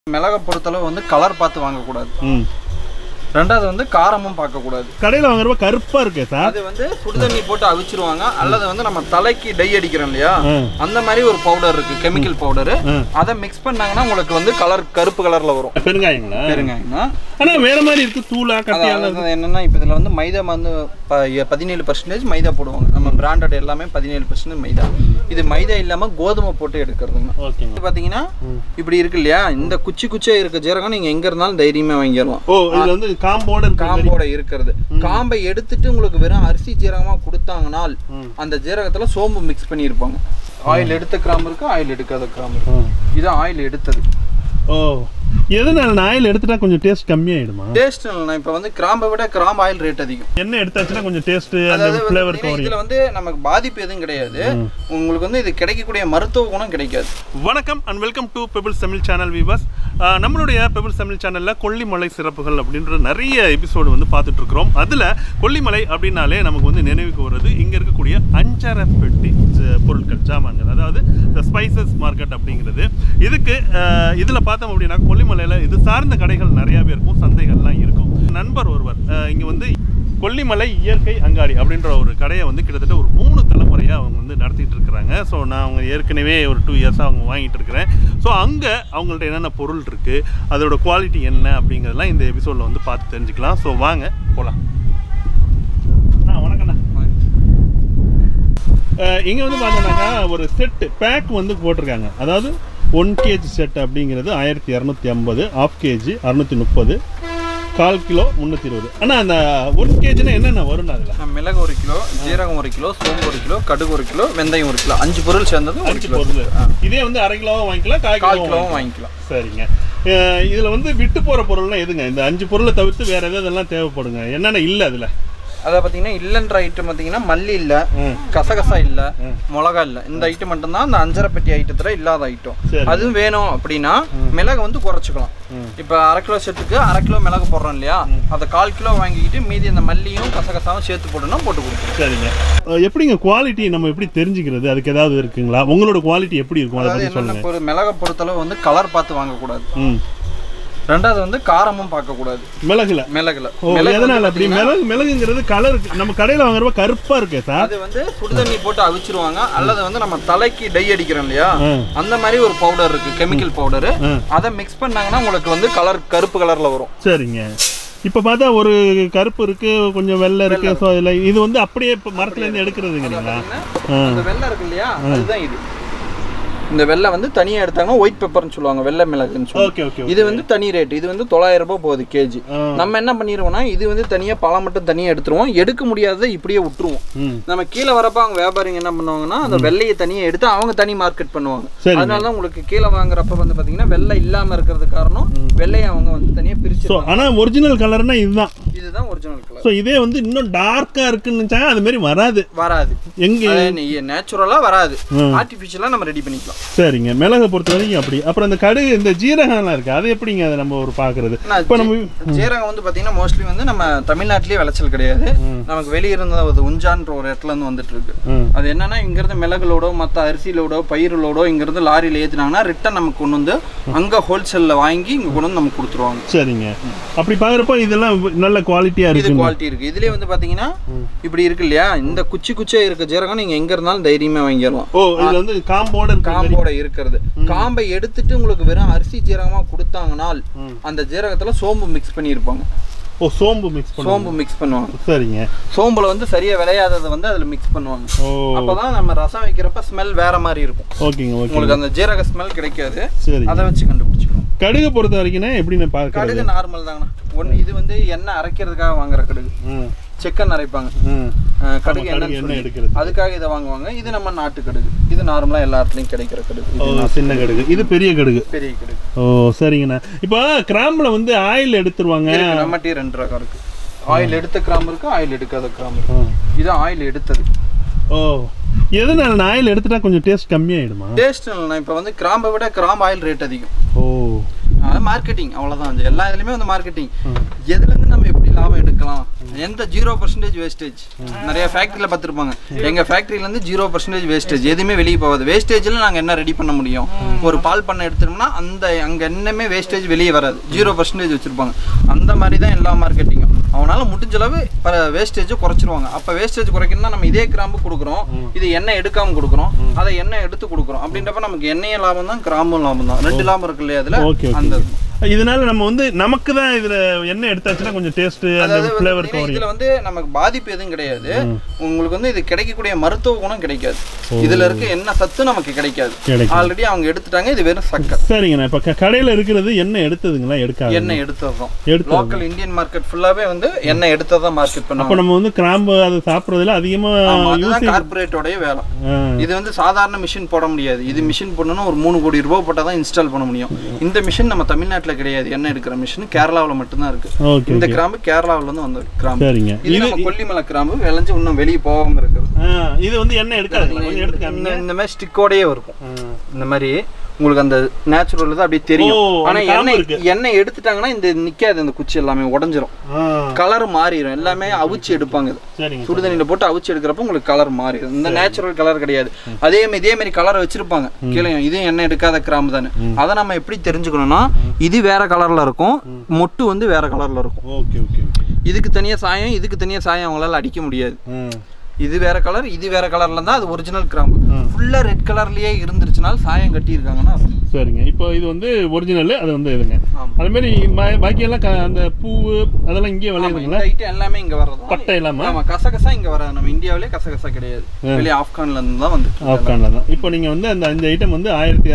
மிளகை பொறுத்தளவு வந்து கலர் பார்த்து வாங்கக்கூடாது. ரெண்டாவது வந்து காரமும் பார்க்கக்கூடாது. கடையில் வாங்குறப்ப கருப்பா இருக்கு சார். அது வந்து சுடுதண்ணி போட்டு அவிச்சிருவாங்க. அல்லது வந்து நம்ம தலைக்கு டை அடிக்கிறோம் இல்லையா, அந்த மாதிரி ஒரு பவுடர் இருக்கு, கெமிக்கல் பவுடர். அதை மிக்ஸ் பண்ணாங்கன்னா உங்களுக்கு வந்து கலர் கருப்பு கலர்ல வரும். பெருங்காயங்களா? பெருங்காயம்னா ஆனா வேற மாதிரி இருக்கு, தூளா கட்டியா. என்னன்னா இப்போ இதுல வந்து மைதா வந்து 17% மைதா போடுவாங்க. நம்ம பிராண்டட் எல்லாமே 17% மைதா. இது மைதா இல்லாம கோதுமை போட்டு எடுக்கிறதுங்க. பாத்தீங்கன்னா இப்படி இருக்கு இல்லையா, இந்த குச்சி குச்சியா இருக்க ஜீரகம் நீங்க எங்க இருந்தாலும் தைரியமா வாங்கிடலாம். ஓ, இது வந்து காம்போட இருக்கிறது. காம்பை எடுத்துட்டு உங்களுக்கு வெறும் அரிசி ஜீரகமா கொடுத்தாங்கன்னா அந்த ஜீரகத்துல சோம்பு மிக்ஸ் பண்ணி இருப்பாங்க. ஆயில் எடுத்த கிராம் இருக்கு, ஆயில் எடுக்காத கிராம் இருக்கு. இது ஆயில் எடுத்தது. ஓ, எதனால ஆயில் எடுத்துட்டா கொஞ்சம் டேஸ்ட் கம்மியாயிடுமா? டேஸ்ட் இல்லைனா இப்போ வந்து கிராம்பை விட கிராம் ஆயில் ரேட் அதிகம். என்ன எடுத்தாச்சுன்னா கொஞ்சம் டேஸ்ட் அந்த ஃப்ளேவர் கவரி. இதுல வந்து நமக்கு பாதிப்பு எதுவும் கிடையாது. உங்களுக்கு வந்து இது கிடைக்கக்கூடிய மருத்துவ குணம் கிடைக்காது. வணக்கம் and welcome to pebbles Tamil channel viewers. நம்மளுடைய பெபிள்ஸ் தமிழ் சேனலில் கொல்லிமலை சிறப்புகள் அப்படின்ற நிறைய எபிசோடு வந்து பார்த்துட்டு இருக்கிறோம். அதில் கொல்லிமலை அப்படின்னாலே நமக்கு வந்து நினைவுக்கு வருது இங்கே இருக்கக்கூடிய அஞ்சரை பெட்டி பொருட்கள், ஜாமான்கள், அதாவது இந்த ஸ்பைசஸ் மார்க்கெட் அப்படிங்கிறது. இதுக்கு இதில் பார்த்தோம் அப்படின்னா கொல்லிமலையில் இது சார்ந்த கடைகள் நிறையாவே இருக்கும், சந்தைகள்லாம் இருக்கும். நண்பர் ஒருவர் இங்கே வந்து கொல்லிமலை இயற்கை அங்காடி அப்படின்ற ஒரு கடையை வந்து கிட்டத்தட்ட ஒரு 3 தலைமுறையாக அவங்க வந்து நடத்திட்டு இருக்கிறாங்க. ஸோ நான் அவங்க ஏற்கனவே ஒரு 2 இயர்ஸாக அவங்க வாங்கிட்டு இருக்கிறேன். ஸோ அங்கே அவங்கள்ட்ட என்னென்ன பொருள் இருக்குது, அதோட குவாலிட்டி என்ன அப்படிங்கிறதெல்லாம் இந்த எபிசோடில் வந்து பார்த்து தெரிஞ்சுக்கலாம். ஸோ வாங்க போகலாம். வணக்கண்ணா. இங்கே வந்து பார்த்தோம்னாக்கா ஒரு செட்டு பேக் வந்து போட்டிருக்காங்க. அதாவது 1 kg செட் அப்படிங்கிறது 1250, 1/2 kg 630, 1/4 கிலோ 320. ஆனால் அந்த 1 kgனா என்னென்ன வரும்னா அதில் மிளகு 1 கிலோ, ஜீரகம் 1 கிலோ, சோம்பு 1 கிலோ, கடுகு 1 கிலோ, வெந்தயம் 1 கிலோ, 5 பொருள் சேர்ந்தது 1 கிலோ. இதே வந்து 1/2 கிலோவும் வாங்கிக்கலாம், 1/4 கிலோவும் வாங்கிக்கலாம். சரிங்க. இதில் வந்து விட்டு போகிற பொருள்லாம் எதுங்க? இந்த 5 பொருளை தவிர்த்து வேறு எதெல்லாம் தேவைப்படுங்க? என்னென்ன இல்லை அதில்? அதை பார்த்தீங்கன்னா இல்லைன்ற ஐட்டம் பார்த்தீங்கன்னா மல்லி இல்லை, கசகசா இல்லை, மிளகா இல்லை. இந்த ஐட்டம் மட்டும்தான் அந்த அஞ்சரை பெட்டி ஐட்டத்தில் இல்லாத ஐட்டம். அதுவும் வேணும் அப்படின்னா மிளகு வந்து குறைச்சிக்கலாம். இப்போ 1/2 கிலோ செட்டுக்கு 1/2 கிலோ மிளகு போடுறோம் இல்லையா, அதை 1/4 கிலோ வாங்கிக்கிட்டு மீதி அந்த மல்லியும் கசகசாவும் சேர்த்து போட்டோம்னா போட்டு கொடுக்கும். சரிங்க. எப்படிங்க குவாலிட்டி நம்ம எப்படி தெரிஞ்சுக்கிறது? அதுக்கு ஏதாவது இருக்குங்களா? உங்களோட குவாலிட்டி எப்படி இருக்கும்? அதாவது என்னென்ன ஒரு மிளகை பொறுத்தளவு வந்து கலர் பார்த்து வாங்கக்கூடாது. ரெண்டாவது வந்து காரமும் பார்க்கக்கூடாது. மிளகுல எதனால அப்படி? மிளகுங்கிறது கலர் நம்ம கடையில் வாங்குறப்ப கருப்பா இருக்கு சார். அது வந்து சுடுதண்ணி போட்டு அவிச்சிருவாங்க. அல்லது வந்து நம்ம தலைக்கு டை அடிக்கிறோம் இல்லையா, அந்த மாதிரி ஒரு பவுடர் இருக்கு, கெமிக்கல் பவுடர். அதை மிக்ஸ் பண்ணாங்கன்னா உங்களுக்கு வந்து கலர் கருப்பு கலர்ல வரும். சரிங்க. இப்ப பார்த்தா ஒரு கருப்பு இருக்கு, கொஞ்சம் வெள்ளை இருக்கு. ஸோ இதில் இது வந்து அப்படியே மரத்துல இருந்து எடுக்கிறதுங்களா? அந்த வெள்ளை இருக்கு இல்லையா, அதுதான் இது. இந்த வெள்ளை வந்து தனியாக எடுத்தாங்கன்னா ஒயிட் பெப்பர்னு சொல்லுவாங்க, வெள்ளை மிளகுன்னு சொல்லுவாங்க. இது வந்து தனி ரேட். இது வந்து 900 ரூபாய் போகுது கேஜி. நம்ம என்ன பண்ணிடுவோம்னா இது வந்து தனியாக பழம் மட்டும் தனியாக எடுத்துருவோம். எடுக்க முடியாததை இப்படியே விட்டுருவோம். நம்ம கீழே வரப்ப அவங்க வியாபாரிங்க என்ன பண்ணுவாங்கன்னா அந்த வெள்ளையை தனியாக எடுத்து அவங்க தனி மார்க்கெட் பண்ணுவாங்க. அதனால தான் உங்களுக்கு கீழே வாங்குறப்ப வந்து பார்த்தீங்கன்னா வெள்ளை இல்லாமல் இருக்கிறது காரணம் வெள்ளையை அவங்க வந்து தனியாக பிரிச்சு. ஆனால் ஒரிஜினல் கலர்னா இதுதான், இதுதான் ஒரிஜினல் கலர். ஸோ இதே வந்து இன்னும் டார்க்கா இருக்குன்னு அது மாதிரி வராது. எங்க நேச்சுரலா வராது, ஆர்டிஃபிஷியலா நம்ம ரெடி பண்ணிக்கலாம். சரிங்க. மிளகை பொறுத்த வரைக்கும் அப்படி. அப்புறம் அந்த கடுகு, இந்த ஜீரகம்லாம் இருக்கு, அது எப்படிங்க அதை நம்ம ஒரு பாக்குறது? இப்போ நம்ம ஜீரகம் வந்து பாத்தீங்கன்னா மோஸ்ட்லி வந்து நம்ம தமிழ்நாட்டிலேயே விளைச்சல் கிடையாது. நமக்கு வெளியே இருந்த உஞ்சான்ற ஒரு இடத்துல இருந்து வந்துட்டு இருக்கு. அது என்னன்னா இங்க இருந்து மிளகுலோடோ மற்ற அரிசியிலோடோ பயிர்களோடோ இங்க இருந்து லாரியில ஏத்துனாங்கன்னா ரிட்டன் நமக்கு கொண்டு வந்து அங்க ஹோல்சேல்ல வாங்கி இங்க கொண்டு வந்து நமக்கு கொடுத்துருவாங்க. சரிங்க. அப்படி பாக்குறப்போ இதெல்லாம் நல்ல குவாலிட்டியா இருக்கு. குவாலிட்டி இருக்கு. இதுலயே வந்து பாத்தீங்கன்னா இப்படி இருக்கு இல்லையா, இந்த குச்சி குச்சியா இருக்க ஜீரகம் நீங்க எங்க இருந்தாலும் தைரியமா வாங்கிடலாம். ஓ, இது வந்து காம்போட இருக்கிறது. காம்பை எடுத்துட்டு உங்களுக்கு வெறும் அரிசி ஜீரகமா கொடுத்தாங்கன்னா அந்த ஜீரகத்துல சோம்பு மிக்ஸ் பண்ணி இருப்பாங்க. ஓ, சோம்பு மிக்ஸ் பண்ணுவாங்க. சரிங்க. சோம்புல வந்து சரியா விளையாததை வந்து அதுல மிக்ஸ் பண்ணுவாங்க. அப்பதான் நம்ம ரசம் வைக்கிறப்ப ஸ்மெல் வேற மாதிரி இருக்கும். ஓகேங்க. உங்களுக்கு அந்த ஜீரக ஸ்மெல் கிடைக்காது. அதை வச்சு கண்டுபிடிச்சிக்கணும். கடுகு பொறுத்த வரைக்கும் எப்படி நான் கடுகு நார்மல் தாங்கண்ணா. இது வந்து எண்ணெய் அரைக்கிறதுக்காக வாங்குற கடுகு. செக்கன் அரைப்பாங்க, கடுகு எண்ணெய் எடுக்கிறது, அதுக்காக இதை வாங்குவாங்க. இது நம்ம நாட்டு கடுகு. இது நார்மலா எல்லா இடத்துலயும் கிடைக்கிற கடுகு. சின்ன கடுகு. இது பெரிய கடுகு. ஓ, சரிங்கண்ணா. இப்போ கிராம்புல வந்து ஆயில் எடுத்துருவாங்க. நம்மகிட்ட 2 ரகம் இருக்கு. ஆயில் எடுத்த கிராம்பு இருக்கு, ஆயில் எடுக்காத கிராம்பு இருக்கு. இது ஆயில் எடுத்தது. ஓ, எதனால ஆயில் எடுத்துட்டா கொஞ்சம் டேஸ்ட் கம்மியாயிடுமா? டேஸ்ட் இல்லைண்ணா, இப்போ வந்து கிராம்பை விட கிராம்பு ஆயில் ரேட் அதிகம். ஓ, மார்க்கெட்டிங் அவ்வளவுதான். எல்லா இதுலயுமே வந்து மார்க்கெட்டிங். எதுல இருந்து நம்ம எப்படி லாபம் எடுக்கலாம், எந்த 0% வேஸ்டேஜ். நிறைய ஃபேக்டரியில பார்த்துருப்பாங்க, எங்க ஃபேக்டரியில இருந்து 0% வேஸ்டேஜ், எதுவுமே வெளியே போகாது. வேஸ்டேஜ்ல நாங்க என்ன ரெடி பண்ண முடியும், ஒரு பால் பண்ண எடுத்துட்டோம்னா அங்க என்னமே வேஸ்டேஜ் வெளியே வராது, 0% வச்சிருப்பாங்க. அந்த மாதிரி தான் எல்லா மார்க்கெட்டிங்கும். அவனால முடிஞ்ச அளவு வேஸ்டேஜை குறைச்சிருவாங்க. அப்போ வேஸ்டேஜ் குறைக்கணும்னா நம்ம இதே கிராம்பு கொடுக்குறோம், இது எண்ணெய் எடுக்காம கொடுக்குறோம், அதை எண்ணெய் எடுத்து கொடுக்குறோம். அப்படின்றப்ப நமக்கு எண்ணெயும் லாபம் தான், கிராம்பும் லாபம் தான். 2 லாபம் இருக்கு இல்லையா அதுல. அந்த இதனால நம்ம வந்து நமக்கு தான் இதுல எண்ணெய் எடுத்தாச்சுன்னா கொஞ்சம் டேஸ்ட் அந்த ஃப்ளேவர் இருக்கும். இதுல வந்து நமக்கு பாதிப்பு எதுவும் கிடையாது. உங்களுக்கு வந்து இது கிடைக்கக்கூடிய மருத்துவ குணம் கிடைக்காது. இதுல இருக்க என்ன சத்து நமக்கு கிடைக்காது. ஆல்ரெடி அவங்க எடுத்துட்டாங்க, இது வெறும் சக்கரை. சரிங்கண்ணா. இப்ப கடையில இருக்கிறது எண்ணெய் எடுத்ததுங்களா? எடுக்காது, எண்ணெய் எடுத்ததுதான். லோக்கல் இந்தியன் மார்க்கெட் ஃபுல்லாவே வந்து எண்ணெய் எடுத்ததான் மார்க்கெட் பண்ணுவாங்க. அப்ப நம்ம வந்து கிராம்பு அது சாப்பிடுறதுல அதிகமா கார்பரேட்டோட வேலை. இது வந்து சாதாரண மிஷின் போட முடியாது. இது மிஷின் போடணும்னா ஒரு 3 கோடி ரூபாய் போட்டா தான் இன்ஸ்டால் பண்ண முடியும். இந்த மிஷின் நம்ம தமிழ்நாட்டுல கிடையாது. எண்ணெய் எடுக்கிற மிஷின் கேரளாவில் மட்டும்தான் இருக்கு. இந்த கிராம்பு கேரளாவில இருந்து வந்த கிராம்பு. சரிங்க. இது நம்ம கொல்லிமலை கிராம்பு விளைஞ்சு இன்னும் வெளியே போகாம இருக்குது. இது வந்து எண்ணெய் எடுக்காது. இந்த மாதிரி ஸ்டிக்கோடயே இருக்கும். இந்த மாதிரி உங்களுக்கு அந்த நேச்சுரல் தான் அப்படியே தெரியும். ஆனா எண்ணெய் எடுத்துட்டாங்கன்னா இந்த நிக்காது, அந்த குச்சி எல்லாமே உடஞ்சிரும், கலர் மாறிடும். எல்லாமே அவிச்சு எடுப்பாங்க. சுடுதண்ணில போட்டு அவிச்சு எடுக்கிறப்ப உங்களுக்கு கலர் மாறிடும். இந்த நேச்சுரல் கலர் கிடையாது. இதே மாதிரி கலர் வச்சிருப்பாங்க கீழே. இதுவும் எண்ணெய் எடுக்காத கிராம்பு தானே. அதை நம்ம எப்படி தெரிஞ்சுக்கணும்னா, இது வேற கலர்ல இருக்கும், மொட்டு வந்து வேற கலர்ல இருக்கும். இதுக்கு தனியா சாயம், இதுக்கு தனியா சாயம் அவங்களால அடிக்க முடியாது. இது வேற கலர், இது வேற கலர்ல தான் அது ஒரிஜினல் கிராம்பு. ஃபுல்லா ரெட் கலர்லயே இருந்துருச்சுனால சாயம் கட்டி இருக்காங்கன்னா. சரிங்க. இப்போ இது வந்து ஒரிஜினல், அது வந்து இதுங்க. அதே மாதிரி பாக்கி எல்லாம் அந்த பூ அதெல்லாம் இங்கே விளையாடுங்களா? எல்லாமே இங்க வர்றது. பட்டை இல்லாம. ஆமா, கசகசா இங்க வராது. நம்ம இந்தியாவிலே கசகசா கிடையாது. வெளியே ஆப்கான்ல இருந்து தான் வந்து. ஆப்கான்ல தான். இப்போ நீங்க வந்து அந்த ஐட்டம் வந்து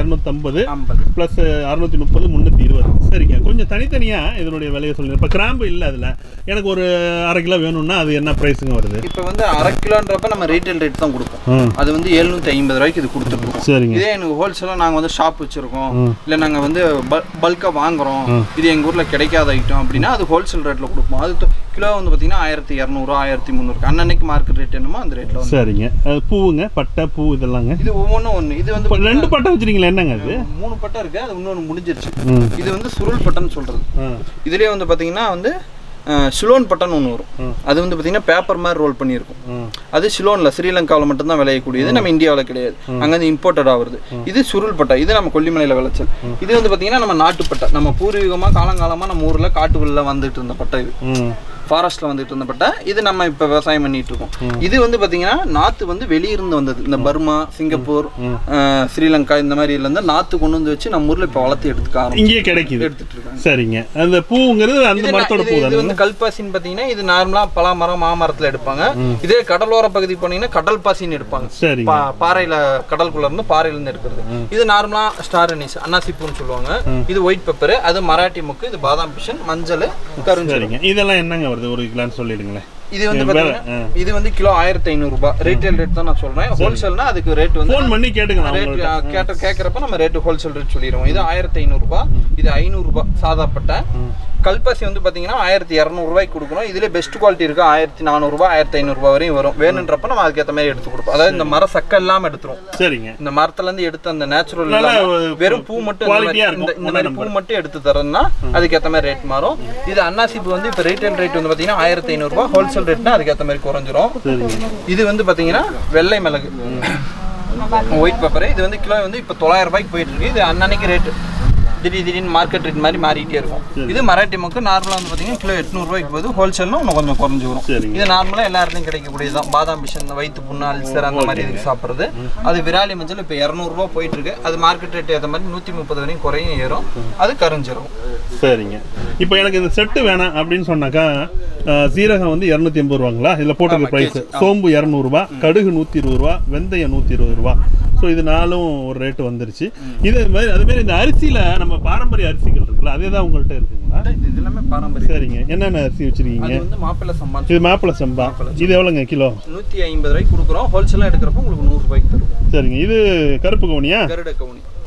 1250 பிளஸ் 630 320. சரிங்க. கொஞ்சம் தனித்தனியா இதனுடைய விலையை சொல்லுங்க. இப்போ கிராம்பு இல்ல அதுல, எனக்கு ஒரு 1/2 கிலோ வேணும்னா அது என்ன பிரைஸுங்க வருது? இப்போ வந்து 1/2 கிலோன்றப்ப நம்ம ரீட்டைல் ரேட் தான் கொடுப்போம். அது வந்து 750 ரூபாய்க்கு இது கொடுத்துருக்கோம். சரிங்க. இதே எனக்கு ஹோல்சேலா நாங்க வந்து ஷாப் வச்சிருக்கோம், இல்ல நாங்க வந்து பல்கா வாங்குறோம், இது எங்க ஊர்ல கிடைக்காத ஐட்டம் அப்படின்னா அது ஹோல்சேல் ரேட்ல கொடுப்போம். அது கிலோ வந்து பாத்தீங்கன்னா 1200 1300 அன்னன்னைக்கு மார்க்கெட் ரேட் என்னமோ அந்த ரேட்ல வந்து. சரிங்க. பூவுங்க, பட்டை பூ இதெல்லாங்க. இது ஒவ்வொன்றும் ஒன்று. இது வந்து 2 பட்டை வச்சிருக்கீங்களா? என்னங்க அது? 3 பட்டை இருக்கு, அது இன்னொன்று முடிஞ்சிருச்சு. இது வந்து சுருள் பட்டைன்னு சொல்றது. இதுலயே வந்து பாத்தீங்கன்னா வந்து சிலோன் பட்டன் ஒன்று வரும். அது வந்து பார்த்தீங்கன்னா பேப்பர் மாதிரி ரோல் பண்ணியிருக்கும். அது சிலோனில் ஸ்ரீலங்காவில் மட்டும்தான் விளையக்கூடியது, நம்ம இந்தியாவில் கிடையாது. அங்கேருந்து இம்போர்ட்டட் ஆகுது. இது சுருள் பட்டை, இது நம்ம கொல்லிமலையில் விளைச்சல். இது வந்து பார்த்தீங்கன்னா நம்ம நாட்டுப்பட்டை, நம்ம பூர்வீகமாக காலங்காலமாக நம்ம ஊரில் காட்டுக்குள்ள வந்துட்டு இருந்த பட்டை. இது ஃபாரஸ்ட்ல வந்துட்டு இருந்த பட்டை. இது நம்ம இப்போ விவசாயம் பண்ணிட்டு இருக்கோம். இது வந்து பார்த்தீங்கன்னா நாற்று வந்து வெளியிருந்து வந்தது. இந்த பர்மா, சிங்கப்பூர், ஸ்ரீலங்கா இந்த மாதிரி இருந்து நாற்று கொண்டு வந்து வச்சு நம்ம ஊரில் இப்போ வளர்த்து எடுத்துக்காரோம். இங்கே கிடைக்குது, எடுத்துட்டு இருக்காங்க. சரிங்க. அந்த பூங்கிறது அந்த மரத்தோட பூ. இது வந்து கல்பாசின்னு பார்த்தீங்கன்னா இது நார்மலாக பலாமரம் மாமரத்தில் எடுப்பாங்க. இதே கடலோர பகுதி போனீங்கன்னா கடல் பாசின்னு எடுப்பாங்க. பாறையில கடலுக்குள்ள இருந்து பாறையில இருந்து எடுக்கிறது. இது நார்மலா ஸ்டார் அனீஸ், அன்னாசிப்பூன்னு சொல்லுவாங்க. இது ஒயிட் பெப்பர், அது மராட்டி முக்கு, இது பாதாம் பிஷன், மஞ்சள், கருஞ்சீரகம். இதெல்லாம் என்னங்க வருது ஒரு கிலோன்னு சொல்லிடுங்களேன். இது வந்து பாத்தீங்கன்னா இது வந்து கிலோ 1500 ரூபாய் ரீட்டைல் ரேட் தான் நான் சொல்றேன். ஹோல்சேல்னா அதுக்கு ரேட் வந்து ஃபோன் பண்ணி கேட்டுங்க. ரேட் கேக்குறப்ப நம்ம ரேட் ஹோல்சேல் ரேட் சொல்லிடுவோம். இது 1500 ரூபாய், இது 500 ரூபாய் சாதா பட்டை. கல்பாசி வந்து பாத்தீங்கன்னா 1200 ரூபாய்க்கு கொடுக்குறோம். இதுல பெஸ்ட் குவாலிட்டி இருக்கு, 1400 ரூபாய் 1500 ரூபாய் வரையும் வரும். வேணுன்றப்ப நம்ம அதுக்கேற்ற மாதிரி எடுத்து கொடுப்போம். அதாவது இந்த மர சக்கை எல்லாம் எடுத்துரும். சரிங்க. இந்த மரத்துல இருந்து எடுத்து அந்த நேச்சுரல் வெறும் பூ மட்டும் இந்த மாதிரி பூ மட்டும் எடுத்து தரேன்னா அதுக்கேற்ற மாதிரி ரேட் மாறும். இது அன்னாசிப்பு வந்து இப்போ ரீட்டைல் ரேட் வந்து பாத்தீங்கன்னா 1500 ரூபாய், ஹோல்சேல் ரேட்னா அதுக்கேற்ற மாதிரி குறைஞ்சிரும். இது வந்து பாத்தீங்கன்னா வெள்ளை மிளகு, ஒயிட் பெப்பர். இது வந்து கிலோ வந்து இப்போ 900 ரூபாய்க்கு போயிட்டு இருக்கு. இது அன்னன்னைக்கு ரேட்டு திடீர்னு மார்க்கெட் ரேட் மாதிரி மாறிட்டே இருக்கும். இது மராட்டி மொக்கு நார்மலாக வந்து பார்த்தீங்கன்னா கிலோ 800 ரூபாய்க்கு போகுது. ஹோல்சேல்னா இன்னும் கொஞ்சம் குறைஞ்சி வரும். இது நார்மலாக எல்லா இடத்துலையும் கிடைக்கக்கூடியதான். பாதாம் பிஷன், வயிற்று புண்ணு, அல்சர் அந்த மாதிரி இதுக்கு சாப்பிட்றது. அது விராலி மஞ்சள் இப்போ 200 ரூபா போயிட்டு இருக்கு. அது மார்க்கெட் ரேட் ஏற்ற மாதிரி 130 வரையும் குறையும் ஏறும். அது கரைஞ்சிரும். சரிங்க. இப்போ எனக்கு இந்த செட்டு வேணாம் அப்படின்னு சொன்னாக்கா சீரகம் வந்து 280 ரூபாங்களா? இதில் போட்டுருக்க ப்ரைஸ். சோம்பு 200 ரூபா, கடுகு 120 ரூபா, வெந்தயம் 120 ரூபா. ஸோ இது நாலும் ஒரு ரேட்டு வந்துருச்சு. இது மாதிரி அதுமாரி இந்த அரிசியில் நம்ம பாரம்பரிய அரிசிகள் இருக்குல்ல, அதே தான் உங்கள்கிட்ட இருக்குங்களா? இது எல்லாமே பாரம்பரியம். சரிங்க. என்னென்ன அரிசி வச்சிருக்கீங்க? இது வந்து மாப்பிள்ளை சம்பா. இது மாப்பிள்ளை சம்பா. இது எவ்வளோங்க கிலோ? 150 ரூபாய்க்கு கொடுக்குறோம். ஹோல்சேலாக எடுக்கிறப்போ உங்களுக்கு 100 ரூபாய்க்கு தரும். சரிங்க. இது கருப்பு கவுனியா? கருட கவுனி.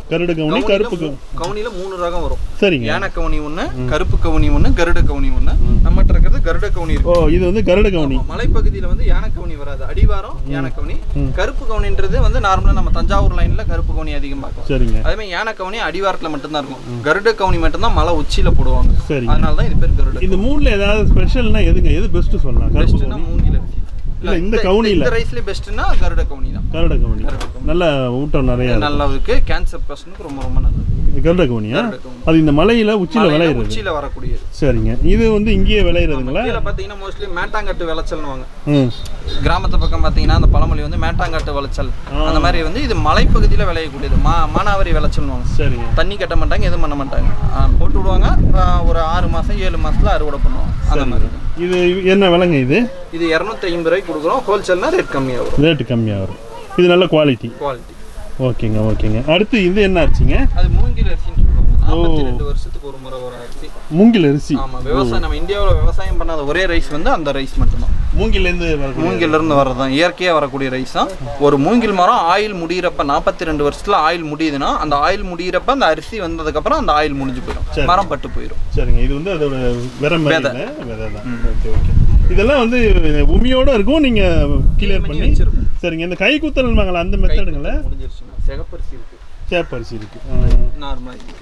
கருட கவுனி, கருப்பு கவுனில 3 ரகம் வரும். சரிங்க. யானை கவுனி ஒண்ணு, கருப்பு கவுனி ஒண்ணு, கருட கவுனி ஒண்ணு. நம்மட்ட இருக்கிறது கருட கவுனி இருக்கு. ஓ, இது வந்து கருட கவுனி. மலைப்பகுதியில வந்து யானை கவுனி வராது, அடிவாரம் யானை கவுனி. கருப்பு கவுனின்றது வந்து நார்மலா நம்ம தஞ்சாவூர் லைன்ல கருப்பு கவுனி அதிகம் பார்க்கலாம். சரிங்க. அதே மாதிரி யானை கவுனி அடிவாரத்துல மட்டும் தான் இருக்கும். கருட கவுனி மட்டும் தான் மலை உச்சியில போடுவாங்க. அதனால தான் இது பேர் கருட. இந்த மூணுல ஏதாவது ஸ்பெஷல்னா எதுங்க, எது பெஸ்ட் சொல்லலாம்? பெஸ்ட்னா மூங்கில் அரிசி. இல்ல இந்த கவுனில இந்த ரைஸ்ல பெஸ்ட்னா கருட கவுனி தான். கருட கவுனி நல்ல ஊட்டம் நிறைய நல்லா இருக்கு. கேன்சர் பேஷண்ட்க்கு ரொம்ப ரொம்ப நல்லது. கருட கவுனியா? அது இந்த மலையில உச்சியில விளையிறது. உச்சியில வரக்கூடியது. சரிங்க. இது வந்து இங்கேயே விளையிறதுங்களா? கீழ பாத்தீங்கன்னா மோஸ்ட்லி மேட்டாங்கட்டு விளைச்சல்னுவாங்க. கிராமத்து பக்கம் பாத்தீங்கன்னா அந்த பழமொழி வந்து மேட்டாங்கட்டு விளைச்சல். அந்த மாதிரி வந்து இது மலைப்பகுதியில விளையக்கூடியது. மானாவாரி விளைச்சல்னுவாங்க. சரிங்க. தண்ணி கட்ட மாட்டாங்க, எதுவும் பண்ண மாட்டாங்க. போட்டு விடுவாங்க. ஒரு 6 மாசம் 7 மாசத்துல அறுவடை பண்ணுவாங்க. அந்த மாதிரி. இது என்ன விலைங்க இது? இது 250 ரூபாய்க்கு கொடுக்குறோம். ஹோல்சேல்னா ரேட் கம்மியா வரும். ரேட் கம்மியா வரும். இது நல்ல குவாலிட்டி. ஓகேங்க ஓகேங்க. அடுத்து இது என்ன அரிசிங்க? அது மூங்கில் அரிசின்னு சொல்லுவாங்க. 42 வருஷத்துக்கு ஒரு முறை வர அரிசி. மூங்கில் அரிசி. ஆமா, விவசாயம் நம்ம இந்தியாவுல விவசாயம் பண்ணாத ஒரே ரைஸ் வந்து அந்த ரைஸ் மட்டும்தான். மூங்கில்ல இருந்து வரதான் இயற்கையா வரக்கூடிய ரைஸ் தான். ஒரு மூங்கில் மரம் ஆயில் முடியிறப்ப 42 வருஷத்துல ஆயில் முடியுதுன்னா அந்த ஆயில் முடியிறப்ப அந்த அரிசி வந்ததுக்கு அப்புறம் அந்த ஆயில் முடிஞ்சு போயிடும், மரம் பட்டு போயிடும். சரிங்க. இது வந்து அதோட விதை தான். Okay okay. இதெல்லாம் வந்து உமியோட இருக்கும், நீங்க கிளியர் பண்ணி வச்சிருக்கோம். சரிங்க. இந்த கை குத்தல் வாங்கலாம் அந்த மெத்தடுங்கள முடிஞ்சிருச்சுங்க. சிகப்பரிசி இருக்கு, சேப்பரிசி இருக்கு, நார்மலா இருக்கு.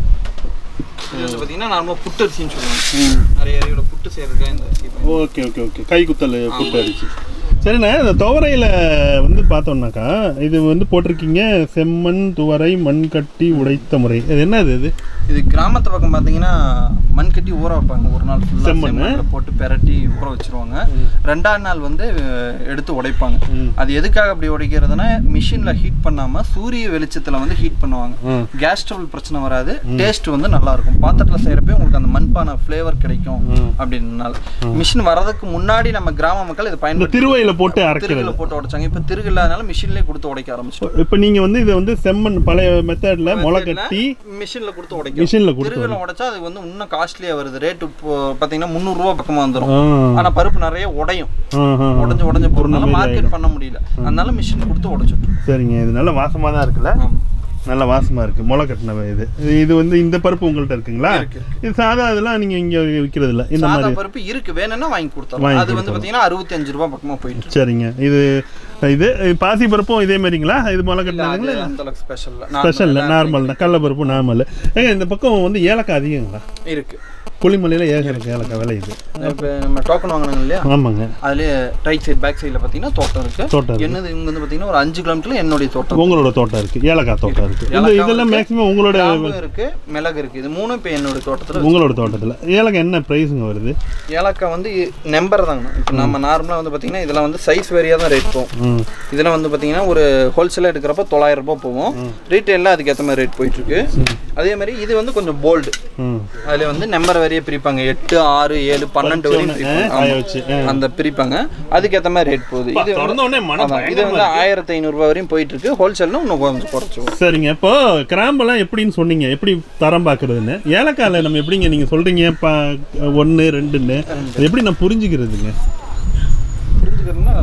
இது வந்து பாத்தீங்கன்னா நார்மலா புட்டு அரிசின்னு சொல்லுவாங்க. நிறைய ஏரியால புட்டு செய்யறதுக்கு இந்த அரிசி. Okay okay okay. கை குத்தல் புட்டு அரிசி. சரிண்ணா. இந்த துவரையில் வந்து பார்த்தோம்னாக்கா இது வந்து போட்டிருக்கீங்க செம்மண் துவரை மண் கட்டி உடைத்த முறை. இது என்னது? இது கிராமத்து பக்கம் பார்த்தீங்கன்னா மண் கட்டி ஊற வைப்பாங்க. ஒரு நாள் செம்மண்ணில் போட்டு பெரட்டி ஊற வச்சிருவாங்க. 2ஆம் நாள் வந்து எடுத்து உடைப்பாங்க. அது எதுக்காக அப்படி உடைக்கிறதுனா மிஷினில் ஹீட் பண்ணாமல் சூரிய வெளிச்சத்தில் வந்து ஹீட் பண்ணுவாங்க. கேஸ் ட்ரபிள் பிரச்சனை வராது, டேஸ்ட் வந்து நல்லா இருக்கும். பாத்திரத்தில் செய்கிறப்ப உங்களுக்கு அந்த மண்பான ஃப்ளேவர் கிடைக்கும். அப்படின்னால மிஷின் வர்றதுக்கு முன்னாடி நம்ம கிராம மக்கள் இதை பயன்படுத்தி திருவையில் போட்டு அரைக்கிறது போட்டு உடைச்சாங்க. இப்போ திருகு இல்லாதனால மிஷின்லேயே கொடுத்து உடைக்க ஆரம்பிச்சிட்டோம். இப்போ நீங்கள் வந்து இதை வந்து செம்மண் பழைய மெத்தடில் முளை கட்டி மிஷினில் கொடுத்து உடைக்க. மிஷினில் திருகுல உடைச்சா அது வந்து இன்னும் காஸ்ட்லியாக வருது. ரேட்டு பார்த்தீங்கன்னா 300 ரூபா பக்கமாக வந்துடும். ஆனால் பருப்பு நிறைய உடையும். உடஞ்ச பொருள்னால மார்க்கெட் பண்ண முடியல, அதனால மிஷின் கொடுத்து உடைச்சிட்டோம். சரிங்க. இது நல்ல வாசமாக தான் இருக்குல்ல? நல்ல வாசமாக இருக்குது. முளை கட்டின இது இது வந்து இந்த பருப்பு உங்கள்கிட்ட இருக்குங்களா? இது சாதா இதெல்லாம் நீங்கள் இங்கே விற்கிறது இல்லை? இந்த மாதிரி பருப்பு இருக்குது, வேணும்னா வாங்கி கொடுத்தோம். அது வந்து பார்த்தீங்கன்னா 65 ரூபா பக்கமாக போயிட்டு. சரிங்க. இது பாசி பருப்பும் இதே மாதிரிங்களா? இது முளை கட்டினாங்களா? ஸ்பெஷல் நார்மல் தான். கடலை பருப்பு நார்மல். ஏங்க இந்த பக்கம் வந்து ஏலக்காய் அதிகங்களா? இருக்குது. கொல்லிமலையில் ஏலக்காய் விலை இது. இப்போ நம்ம டோக்கன் வாங்கினாங்க இல்லையா? ஆமாங்க. அதுலேயே ரைட் சைட் பேக் சைடில் பார்த்தீங்கன்னா தோட்டம் இருக்குது. தோட்டம் என்னது இங்கே வந்து பார்த்தீங்கன்னா ஒரு 5 கிலோமீட்டரில் என்னுடைய தோட்டம். உங்களோட தோட்டம் இருக்குது, ஏலக்காய் தோட்டம் இருக்குது. இதெல்லாம் மேக்ஸிமம் உங்களோட இருக்குது, மிளகு இருக்குது. இது 3 இப்போ என்னோட தோட்டத்தில். உங்களோட தோட்டத்தில் ஏலக்காய் என்ன ப்ரைஸுங்க வருது? ஏலக்காய் வந்து நம்பர் தாங்க. இப்போ நம்ம நார்மலாக வந்து பார்த்தீங்கன்னா இதெல்லாம் வந்து சைஸ் வேரியாக தான் ரேட் போகும். இதெல்லாம் வந்து பார்த்தீங்கன்னா ஒரு ஹோல்சேலாக எடுக்கிறப்ப 900 ரூபா போகும். ரீட்டெயிலில் அதுக்கேற்ற மாதிரி ரேட் போயிட்டுருக்கு. அதே மாதிரி இது வந்து கொஞ்சம் போல்டு. அதில் வந்து நம்பர் வரையே பிரிப்பாங்க. 8, 6, 7, 12 வரையும் அந்த பிரிப்பாங்க. அதுக்கேற்ற மாதிரி ரேட் போகுது. இது வந்து 1500 ரூபா வரையும் போயிட்டு இருக்கு. ஹோல்சேல்னா இன்னும் கொஞ்சம் குறைச்சோம். சரிங்க. இப்போ கிராம்பெல்லாம் எப்படின்னு சொன்னீங்க, எப்படி தரம் பார்க்கறதுன்னு. ஏலக்காயில் நம்ம எப்படிங்க நீங்கள் சொல்றீங்க 1, 2ன்னு எப்படி நான் புரிஞ்சுக்கிறதுங்க? புரிஞ்சுக்கிறதுனா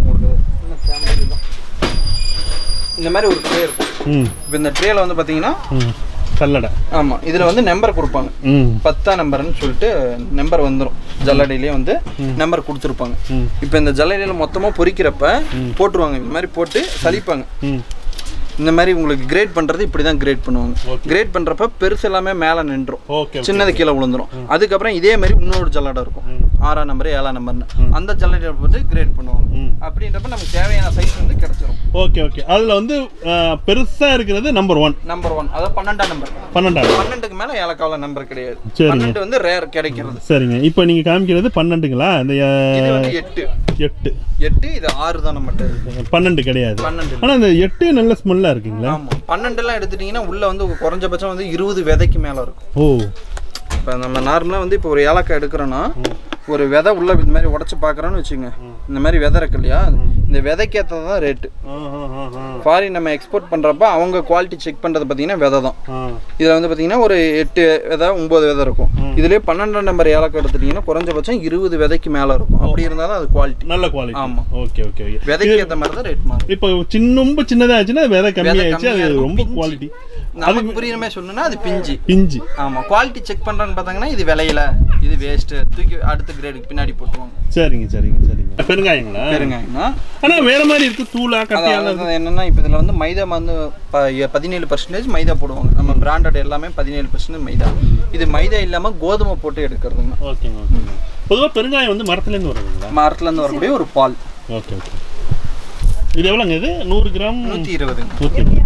இந்த மாதிரி ஒரு ட்ரே இருக்கும். இப்போ இந்த ட்ரேல வந்து பார்த்தீங்கன்னா சல்லடை. ஆமாம். இதில் வந்து நம்பர் கொடுப்பாங்க. 10ஆம் நம்பர்னு சொல்லிட்டு நம்பர் வந்துடும். ஜல்லடையிலேயே வந்து நம்பர் கொடுத்துருப்பாங்க. இப்போ இந்த ஜல்லடையில் மொத்தமாக பொரிக்கிறப்ப போட்டுருவாங்க. இந்த மாதிரி போட்டு சலிப்பாங்க. இந்த மாதிரி உங்களுக்கு கிரேட் பண்ணுறது இப்படி தான் கிரேட் பண்ணுவாங்க. கிரேட் பண்ணுறப்ப பெருசு எல்லாமே மேலே நின்றும், சின்னது கீழே விழுந்துடும். அதுக்கப்புறம் இதே மாதிரி இன்னொரு ஜல்லடை இருக்கும், 6ஆம் நம்பர் 7ஆம் நம்பர்னு. அந்த ஜல்லடையை போட்டு கிரேட் பண்ணுவாங்க. அப்படின்றப்ப நமக்கு தேவையான சைஸ் வந்து கிடைச்சிரும். Okay okay. அதில் வந்து பெருசாக இருக்கிறது நம்பர் 1. அதாவது 12ஆம் நம்பர். 12க்கு மேலே ஏலக்காவில் நம்பர் கிடையாது. 12 வந்து ரேர் கிடைக்கிறது. சரிங்க. இப்போ நீங்கள் காமிக்கிறது 12ங்களா? இந்த 8 இது 6 தான் நம்மகிட்ட. 12 கிடையாது. ஆனால் இந்த 8 நல்ல ஸ்மெல்லாக இருக்குங்களா? ஆமாம். 12 எடுத்துட்டீங்கன்னா உள்ள வந்து குறைஞ்சபட்சம் வந்து 20 விதைக்கு மேலே இருக்கும். ஓ. இப்போ நம்ம நார்மலாக வந்து இப்போ ஒரு ஏலக்காய் எடுக்கிறோன்னா ஒரு விதை உள்ள இந்த மாதிரி உடச்சி பார்க்குறோன்னு வச்சுங்க. இந்த மாதிரி விதை இருக்கு இல்லையா, இந்த விதைக்கு ஏற்றது தான் ரேட்டு. ஃபாரின் நம்ம எக்ஸ்போர்ட் பண்ணுறப்ப அவங்க குவாலிட்டி செக் பண்ணுறது பார்த்தீங்கன்னா விதை தான். இதில் வந்து பார்த்தீங்கன்னா ஒரு 8 விதை 9 விதை இருக்கும். இதுலேயே 12ஆம் நம்பர் ஏலக்காய் எடுத்துட்டீங்கன்னா குறைஞ்சபட்சம் 20 விதைக்கு மேலே இருக்கும். அப்படி இருந்தாலும் அது குவாலிட்டி, நல்ல குவாலிட்டி. ஆமாம். Okay okay. விதைக்கு ஏற்ற மாதிரி தான் ரேட் மாறும். இப்போ ரொம்ப சின்னதாச்சுன்னா விதை கம்மியாகிடுச்சு, அது ரொம்ப குவாலிட்டி. நமக்கு புரியுற மாதிரி சொல்லணும்னா அது பிஞ்சு. ஆமா, குவாலிட்டி செக் பண்றான்னு பார்த்தாங்கன்னா இது விலையில, இது வேஸ்ட், தூக்கி அடுத்த கிரேடுக்கு பின்னாடி போட்டுருவாங்க. சரிங்க. பெருங்காயங்களா? பெருங்காயம்னா ஆனா வேற மாதிரி இருக்கு, தூளா கட்டியால. என்னன்னா இப்போ இதுல வந்து மைதா வந்து 17% மைதா போடுவாங்க. நம்ம பிராண்டட் எல்லாமே 17% மைதா. இது மைதா இல்லாம கோதுமை போட்டு எடுக்கிறதுங்க. ஓகேங்க. பொதுவா பெருங்காயம் வந்து மரத்துல இருந்து வருதுங்களா? மரத்துல இருந்து வரக்கூடிய ஒரு பால். ஓகே. இது எவ்வளோங்க? இது 100 கிராம் 120.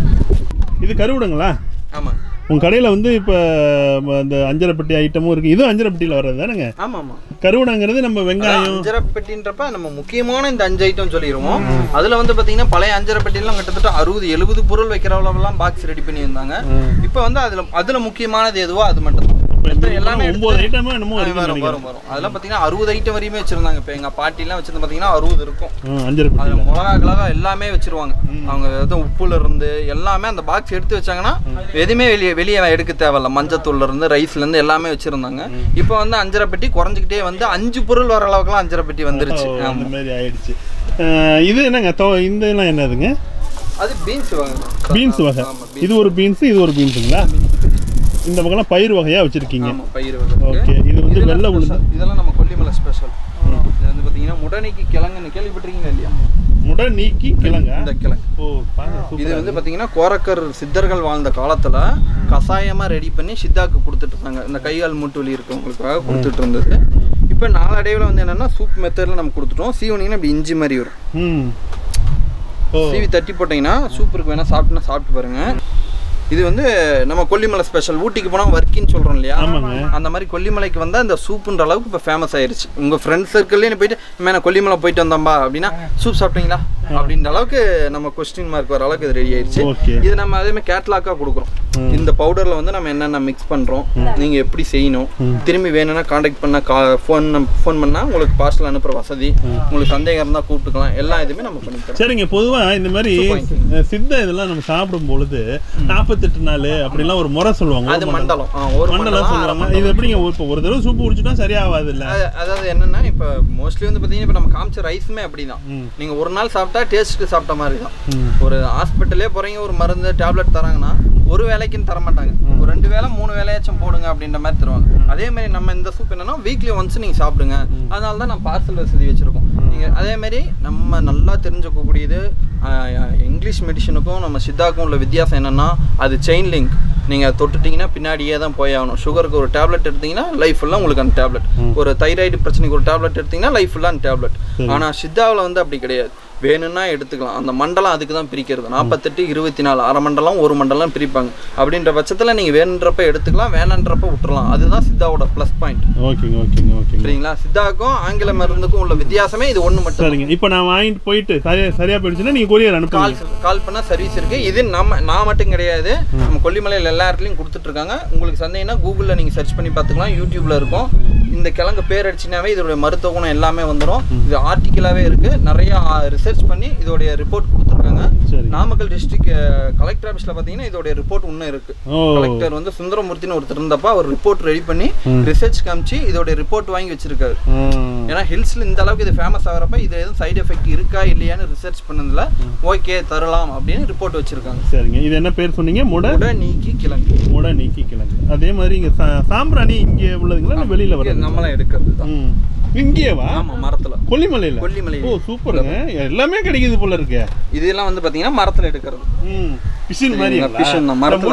இது கருவுடுங்களா? ஆமா. உங்க கடையில வந்து இப்போ அந்த அஞ்சரைப்பட்டி ஐட்டமும் இருக்கு. இதுவும் அஞ்சரைப்பட்டியில் வர்றது தானேங்க? ஆமா. கருவுடங்கிறது நம்ம வெங்காயம் அஞ்சரைப்பட்டின்றப்ப நம்ம முக்கியமான இந்த 5 ஐட்டம் சொல்லிடுவோம். அதுல வந்து பாத்தீங்கன்னா பழைய அஞ்சரைப்பட்டிலாம் கிட்டத்தட்ட 60-70 பொருள் வைக்கிற அளவுலாம் பாக்ஸ் ரெடி பண்ணி இருந்தாங்க. இப்போ வந்து அதுல முக்கியமானது எதுவோ அது மட்டும் எல்லாமே 9 ஐட்டமும் என்னமோ வரும். அதெல்லாம் பாத்தீங்கன்னா 60 ஐட்டம் வரையுமே வச்சிருந்தாங்க. இப்போ எங்க பாட்டி எல்லாம் வச்சிருந்து பாத்தீங்கன்னா 60 இருக்கும். அதுல மிளகா எல்லாமே வச்சிருவாங்க. அவங்க உப்புல இருந்து எல்லாமே அந்த பாக்ஸ் எடுத்து வச்சாங்கன்னா எதுவுமே வெளியே எடுக்க தேவையில்ல. மஞ்சத்தூள்ல இருந்து ரைஸ்ல இருந்து எல்லாமே வச்சிருந்தாங்க. இப்போ வந்து அஞ்சரைப்பட்டி குறைஞ்சிக்கிட்டே வந்து 5 பொருள் வர அளவுக்குலாம் அஞ்சரைப்பட்டி வந்துருச்சு. அந்த மாதிரி ஆயிடுச்சு. இது என்னங்க இந்த எல்லாம் என்னதுங்க? அது பீன்ஸ் வகை. இது ஒரு பீன்ஸ், இது ஒரு பீன்ஸுங்களா? இந்த பக்கம்லாம் பயிர் வகையா வச்சிருக்கீங்க. பயிர் வகை. ஓகே. இது வந்து வெள்ளை உளுந்து. இதெல்லாம் நம்ம கொல்லிமலை ஸ்பெஷல். இது வந்து பாத்தீங்கன்னா முடநீக்கி கிழங்குன்னு கேள்விப்பட்டிருக்கீங்களா இல்லையா? முடநீக்கி கிழங்கு. இந்த கிழங்கு. இது வந்து பாத்தீங்கன்னா கோரக்கர் சித்தர்கள் வாழ்ந்த காலத்துல கசாயமா ரெடி பண்ணி சித்தாக்கு கொடுத்துட்டு இருந்தாங்க. இந்த கைகால் மூட்டு வலி இருக்கவங்களுக்காக கொடுத்துட்டு இருந்தது. இப்போ நாளடைவில் வந்து என்னன்னா சூப் மெத்தட்ல நம்ம கொடுத்துட்டோம். சீவனிங்கன்னா இப்படி இஞ்சி மாதிரி வரும். சீவி தட்டி போட்டீங்கன்னா சூப்பருக்கு வேணா சாப்பிட்டு பாருங்க. இது வந்து நம்ம கொல்லிமலை ஸ்பெஷல். ஊட்டிக்கு போனால் வர்க்கின்னு சொல்கிறோம் இல்லையா? அந்த மாதிரி கொல்லிமலைக்கு வந்தால் இந்த சூப்புன்ற அளவுக்கு இப்போ ஃபேமஸ் ஆயிடுச்சு. உங்கள் ஃப்ரெண்ட்ஸ் சர்க்கிள்லேயே போயிட்டு நான் கொல்லிமலை போயிட்டு வந்தோம்பா அப்படின்னா சூப் சாப்பிட்டீங்களா அப்படின்ற அளவுக்கு நம்ம கொஸ்டின் மார்க் வர அளவுக்கு இது ரெடி ஆயிடுச்சு. இது நம்ம அதேமாதிரி கேட்லாக்காக கொடுக்குறோம். இந்த பவுடரில் வந்து நம்ம என்னென்ன மிக்ஸ் பண்ணுறோம், நீங்கள் எப்படி செய்யணும், திரும்பி வேணும்னா காண்டாக்ட் பண்ணால் ஃபோன் பண்ணால் உங்களுக்கு பார்சல் அனுப்புகிற வசதி, உங்களுக்கு சந்தேகம் இருந்தால் கூப்பிட்டுக்கலாம். எல்லா இதுவுமே நம்ம பண்ணிக்கலாம். சரிங்க. பொதுவாக இந்த மாதிரி சித்த இதெல்லாம் நம்ம சாப்பிடும் பொழுது 48 நாள் அப்படிலாம் ஒரு முறை சொல்லுவாங்க. அது மண்டலம். ஒரு மண்டலம் சொல்லுவாங்க. இது எப்படிங்க இப்போ ஒரு தடவை சூப்பு குடிச்சுட்டா சரியாகாது இல்லை? அதாவது என்னன்னா இப்போ மோஸ்ட்லி வந்து பார்த்தீங்கன்னா இப்போ நம்ம காமிச்ச ரைஸுமே அப்படிதான். நீங்கள் ஒரு நாள் சாப்பிட்டா டேஸ்ட்டுக்கு சாப்பிட்ட மாதிரி தான். ஒரு ஹாஸ்பிட்டலே போகிறீங்க, ஒரு மருந்து டேப்லெட் தராங்கன்னா ஒரு வேலைக்குன்னு தர மாட்டாங்க. ஒரு 2 வேளை 3 வேலையாச்சும் போடுங்க அப்படின்ற மாதிரி தருவாங்க. அதே மாதிரி நம்ம இந்த சூப் என்னன்னா வீக்லி ஒன்ஸ் நீங்கள் சாப்பிடுங்க. அதனால தான் நம்ம பார்சல் வசதி வச்சுருக்கோம். நீங்கள் அதேமாரி நம்ம நல்லா தெரிஞ்சுக்கக்கூடியது இங்கிலீஷ் மெடிசனுக்கும் நம்ம சித்தாக்கும் உள்ள வித்தியாசம் என்னென்னா அது செயின் லிங்க். நீங்கள் தொட்டுட்டிங்கன்னா பின்னாடியே தான் போய் ஆகணும். சுகருக்கு ஒரு டேப்லெட் எடுத்திங்கன்னா லைஃப் ஃபுல்லாக உங்களுக்கு அந்த டேப்லெட். ஒரு தைராய்டு பிரச்சனைக்கு ஒரு டேப்லெட் எடுத்திங்கன்னா லைஃப் ஃபுல்லாக அந்த டேப்லெட். ஆனால் சித்தாவில் வந்து அப்படி கிடையாது. வேணும்னா எடுத்துக்கலாம். அந்த மண்டலம் அதுக்கு தான் பிரிக்கிறது. 48, 24 அரை மண்டலம் 1 மண்டலம் பிரிப்பாங்க. அப்படின்ற பட்சத்தில் நீங்கள் வேணுன்றப்ப எடுத்துக்கலாம், வேணான்றப்ப விட்டுறலாம். அதுதான் சித்தாவோட ப்ளஸ் பாயிண்ட். சரிங்களா? சித்தாவுக்கும் ஆங்கில மருந்துக்கும் உள்ள வித்தியாசமே இது ஒன்று மட்டும். சரிங்க. இப்போ நான் வாங்கிட்டு போயிட்டு சரியா போயிடுச்சுன்னா நீங்கள் கொரியர் அனுப்புங்க. கால் பண்ணால் சர்வீஸ் இருக்குது. இது நான் மட்டும் கிடையாது, நம்ம கொல்லிமலையில் எல்லா இடத்துலையும் கொடுத்துட்ருக்காங்க. உங்களுக்கு சந்தேகம்னா கூகுளில் நீங்கள் சர்ச் பண்ணி பார்த்துக்கலாம். யூடியூப்பில் இருக்கும். இந்த கிழங்கு பேர் அடிச்சினாவே இதோடைய மருத்துவ குணம் எல்லாமே வந்துடும். இது ஆர்டிக்கலாகவே இருக்குது. நிறையா ரிசர்ச் பண்ணி இதோடைய ரிப்போர்ட் கொடுத்துருக்காங்க. நாமக்கல் டிஸ்ட்ரிக்ட் கலெக்டர் ஆஃபீஸில் பார்த்தீங்கன்னா இதோடைய ரிப்போர்ட் இன்னும் இருக்குது. கலெக்டர் வந்து சுந்தரமூர்த்தின்னு ஒருத்தர் இருந்தப்ப அவர் ரிப்போர்ட் ரெடி பண்ணி ரிசர்ச் காமிச்சு இதோடைய ரிப்போர்ட் வாங்கி வச்சிருக்காரு. ஏன்னா ஹில்ஸில் இந்த அளவுக்கு இது ஃபேமஸ் ஆகிறப்ப இது எதுவும் சைடு எஃபெக்ட் இருக்கா இல்லையான்னு ரிசர்ச் பண்ணதில் ஓகே தரலாம் அப்படின்னு ரிப்போர்ட் வச்சிருக்காங்க. சரிங்க. இது என்ன பேர் சொன்னீங்க? முடநீக்கி கிழங்கு. முடநீக்கி கிழங்கு. அதே மாதிரி இங்கே சாம்பிராணி இங்கே உள்ளதுங்களா வெளியில் வர நம்மளாம் எடுக்கிறது தான். இங்கேவா? ஆமா, மரத்துல. கொல்லிமலையில. ஓ சூப்பருங்க. எல்லாமே கிடைக்குது போல இருக்கு. இதெல்லாம் வந்து பாத்தீங்கன்னா மரத்துல எடுக்கிறது. பிஷன் மாதிரி. பிஷன் தான். மரத்துல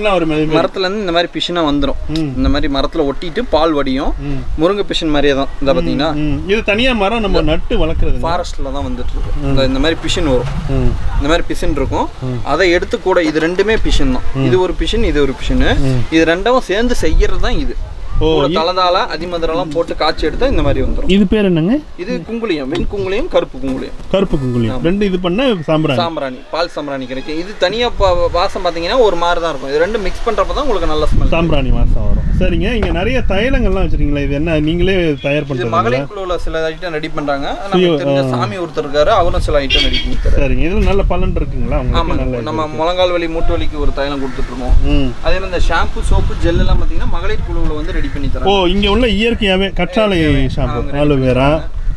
இருந்து இந்த மாதிரி பிஷனா வந்துரும். இந்த மாதிரி மரத்துல ஒட்டிட்டு பால் வடியும். முருங்கை பிஷன் மாதிரியே தான். இந்த பாத்தீங்கன்னா இது தனியா மரம் நம்ம நட்டு வளர்க்கறது. ஃபாரஸ்ட்ல தான் வந்துட்டு இருக்கு. இந்த மாதிரி பிஷன் வரும். இந்த மாதிரி பிஷன் இருக்கும். அதை எடுத்து கூட இது ரெண்டுமே பிஷன் தான். இது ஒரு பிஷன், இது ஒரு பிஷன். இது ரெண்டும் சேர்ந்து செய்யறது தான் இது. தலதால அதிமதுரெல்லாம் போட்டு காய்ச்சி எடுத்தா இந்த மாதிரி வந்துடும். இது பேர் என்னங்க? இது குங்குளியம், வெண்குங்குளியம், கருப்பு குங்குளியம். கருப்பு குங்குளியம் ரெண்டு இது பண்ண சாம்பிராணி, பால் சாம்பிராணி கிடைக்கும். இது தனியா வாசம் பாத்தீங்கன்னா ஒரு மாதிரி தான் இருக்கும். இது ரெண்டு மிக்ஸ் பண்றப்ப தான் உங்களுக்கு நல்ல ஸ்மெல் சாம்பிராணி வாசம் வரும். சரிங்க. இங்க நிறைய தைலங்கள்லாம் வச்சிருக்கீங்களா? இது என்ன நீங்களே தயார் பண்றீங்க? மகளிர் குழுல சில ஐட்டம் ரெடி பண்றாங்க. நமக்கு தெரிஞ்ச சாமி ஒருத்தர் இருக்காரு, அவரும் சில ஐட்டம் ரெடி பண்ணி தராரு. சரிங்க. இதுல நல்ல பலன் இருக்குங்களா உங்களுக்கு? நல்ல நம்ம முழங்கால் வலி, மூட்டு வலிக்கு ஒரு தைலம் கொடுத்துட்டு இருக்கோம். அதே மாதிரி இந்த ஷாம்பு, சோப்பு, ஜெல் எல்லாம் பாத்தீங்கன்னா மகளிர் குழுல வந்து ரெடி பண்ணி தராங்க. ஓ, இங்க உள்ள இயற்கையாவே கற்றாழை ஷாம்பு, ஆலோவேரா,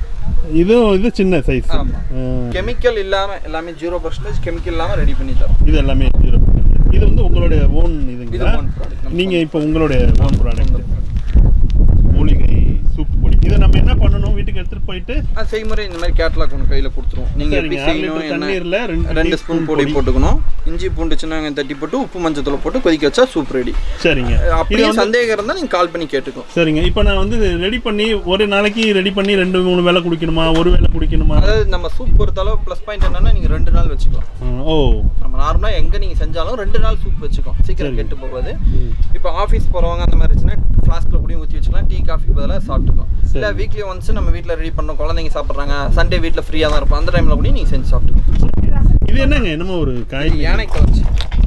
இது சின்ன சைஸ். கெமிக்கல் இல்லாம எல்லாமே 0% கெமிக்கல் இல்லாம ரெடி பண்ணி தரோம். இது எல்லாமே 0%. இது வந்து உங்களுடைய ஓன் இதுங்களா? நீங்கள் இப்போ உங்களுடைய ஓன் ப்ராடக்ட் மூலிகை சூப் பொடி. இதை நம்ம என்ன பண்ணணும்? வீட்டுக்கு எடுத்துகிட்டு போயிட்டு செய்முறை இந்த மாதிரி கேட்லாக் ஒன்று கையில் கொடுத்துருவோம். நீங்கள் எப்படி செய்யணும், தண்ணீரில் 2 ஸ்பூன் பொடி போட்டுக்கணும். இஞ்சி பூண்டு சின்ன தட்டி போட்டு உப்பு மஞ்சத்தூள் போட்டு கொதிக்க வச்சா சூப் ரெடி. சரிங்க. அப்படியே சந்தேகம் இருந்தால் நீங்கள் கால் பண்ணி கேட்டுக்கோம். சரிங்க. இப்போ நான் வந்து ரெடி பண்ணி ஒரு நாளைக்கு ரெடி பண்ணி 2-3 வேளை குடிக்கணுமா, ஒரு வேளை குடிக்கணுமா? அதாவது நம்ம சூப் பொறுத்தளவு ப்ளஸ் பாயிண்ட் என்னன்னா நீங்கள் 2 நாள் வச்சுக்கலாம். ஓ, நம்ம நார்மலாக எங்கே நீங்கள் செஞ்சாலும் 2 நாள் சூப் வச்சுக்கோம், சீக்கிரம் கெட்டு போகாது. இப்போ ஆஃபீஸ் போகிறவங்க அந்த மாதிரி இருந்துச்சுன்னா ஃப்ளாஸ்கில் கூட ஊற்றி வச்சுக்கலாம். டீ காஃபி பதிலாக சாப்பிட்டுக்கலாம். இல்லை வீக்லி ஒன்ஸ் நம்ம வீட்டில் ரெடி பண்ணோம், குழந்தைங்க சாப்பிட்றாங்க, சண்டே வீட்டில் ஃப்ரீயாக தான் இருப்போம், அந்த டைமில் கூட நீங்கள் செஞ்சு சாப்பிட்டுக்கலாம். இது என்னங்க? என்னமோ ஒரு காய், யானை கலச்சி,